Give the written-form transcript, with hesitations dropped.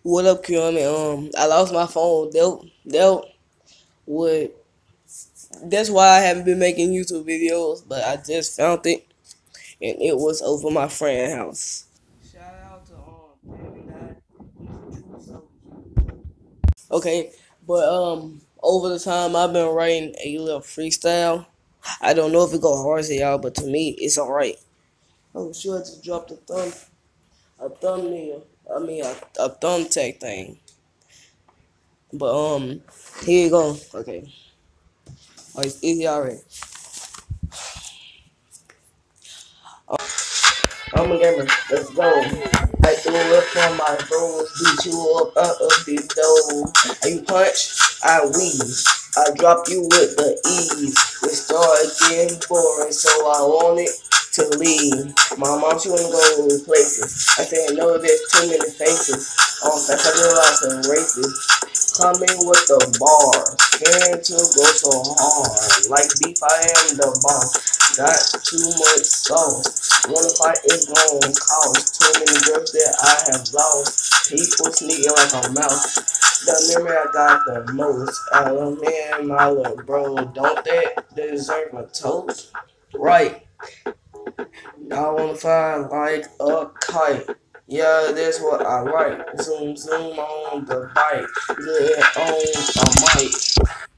What up, Kiyomi? I lost my phone. They'll would. That's why I haven't been making YouTube videos. But I just found it, and it was over my friend's house. Shout out to Baby Dad. He's a true soldier. Okay, but over the time I've been writing a little freestyle. I don't know if it go hard to y'all, but to me it's alright. Oh, sure to drop a thumbnail. I mean a thumbtack thing. But here you go. Okay. Oh, it's easy already. I'm a gamer. Let's go. I threw it from my bros, beat you up out of the dough. You punch, I weave. I drop you with the ease. It started getting boring, so I wanted to leave. My mom, she wanna go places. I said, no, there's too many faces. Fast, I realized some races. Coming with the bars, scared to go so hard. Like beef, I am the boss. Got too much sauce. Wanna fight is gonna cost. Too many girls that I have lost. People sneaking like a mouse. The memory I got the most. Out of me and my little bro. Don't that deserve a toast? Right. I wanna fly like a kite. Yeah, that's what I like. Zoom, zoom on the bike. Good on a mic.